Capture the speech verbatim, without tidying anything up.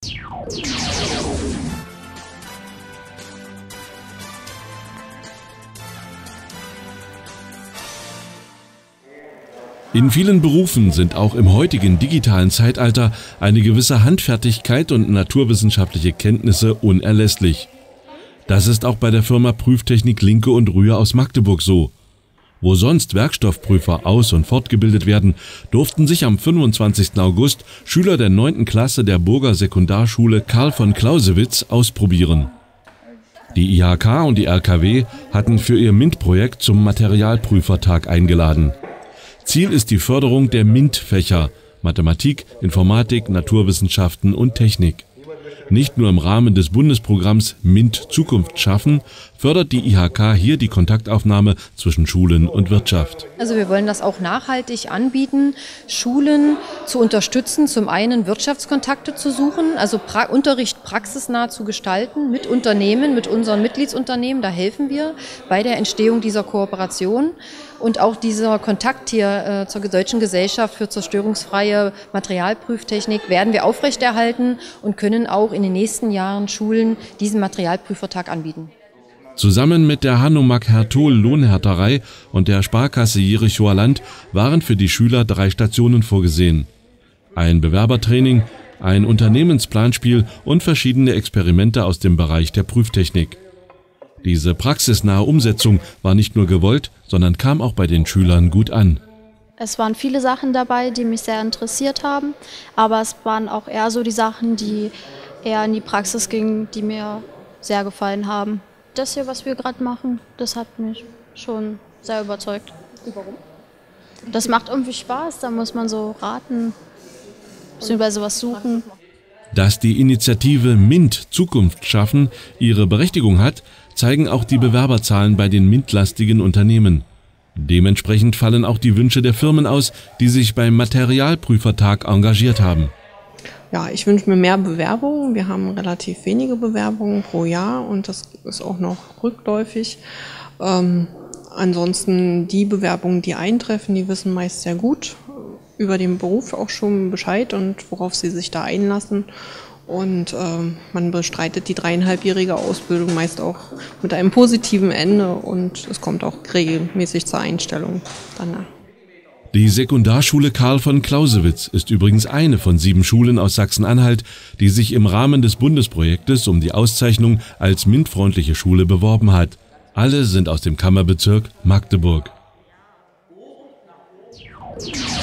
In vielen Berufen sind auch im heutigen digitalen Zeitalter eine gewisse Handfertigkeit und naturwissenschaftliche Kenntnisse unerlässlich. Das ist auch bei der Firma Prüftechnik Linke und Rühr aus Magdeburg so. Wo sonst Werkstoffprüfer aus- und fortgebildet werden, durften sich am fünfundzwanzigsten August Schüler der neunten Klasse der Burger Sekundarschule Karl von Clausewitz ausprobieren. Die I H K und die R K W hatten für ihr MINT-Projekt zum Materialprüfertag eingeladen. Ziel ist die Förderung der MINT-Fächer Mathematik, Informatik, Naturwissenschaften und Technik. Nicht nur im Rahmen des Bundesprogramms MINT Zukunft schaffen, fördert die I H K hier die Kontaktaufnahme zwischen Schulen und Wirtschaft. Also wir wollen das auch nachhaltig anbieten, Schulen zu unterstützen, zum einen Wirtschaftskontakte zu suchen, also pra- Unterricht praxisnah zu gestalten mit Unternehmen, mit unseren Mitgliedsunternehmen, da helfen wir bei der Entstehung dieser Kooperation. Und auch dieser Kontakt hier äh, zur Deutschen Gesellschaft für zerstörungsfreie Materialprüftechnik werden wir aufrechterhalten und können auch in den nächsten Jahren Schulen diesen Materialprüfertag anbieten. Zusammen mit der Hanomag Hertol Lohnhärterei und der Sparkasse Jerichower Land waren für die Schüler drei Stationen vorgesehen. Ein Bewerbertraining, ein Unternehmensplanspiel und verschiedene Experimente aus dem Bereich der Prüftechnik. Diese praxisnahe Umsetzung war nicht nur gewollt, sondern kam auch bei den Schülern gut an. Es waren viele Sachen dabei, die mich sehr interessiert haben, aber es waren auch eher so die Sachen, die eher in die Praxis gingen, die mir sehr gefallen haben. Das hier, was wir gerade machen, das hat mich schon sehr überzeugt. Warum? Das macht irgendwie Spaß, da muss man so raten, beziehungsweise was suchen. Dass die Initiative MINT Zukunft schaffen ihre Berechtigung hat, zeigen auch die Bewerberzahlen bei den MINT-lastigen Unternehmen. Dementsprechend fallen auch die Wünsche der Firmen aus, die sich beim Materialprüfertag engagiert haben. Ja, ich wünsche mir mehr Bewerbungen. Wir haben relativ wenige Bewerbungen pro Jahr und das ist auch noch rückläufig. Ähm, ansonsten die Bewerbungen, die eintreffen, die wissen meist sehr gut über den Beruf auch schon Bescheid und worauf sie sich da einlassen. Und ähm, man bestreitet die dreieinhalbjährige Ausbildung meist auch mit einem positiven Ende und es kommt auch regelmäßig zur Einstellung danach. Die Sekundarschule Karl von Clausewitz ist übrigens eine von sieben Schulen aus Sachsen-Anhalt, die sich im Rahmen des Bundesprojektes um die Auszeichnung als MINT-freundliche Schule beworben hat. Alle sind aus dem Kammerbezirk Magdeburg.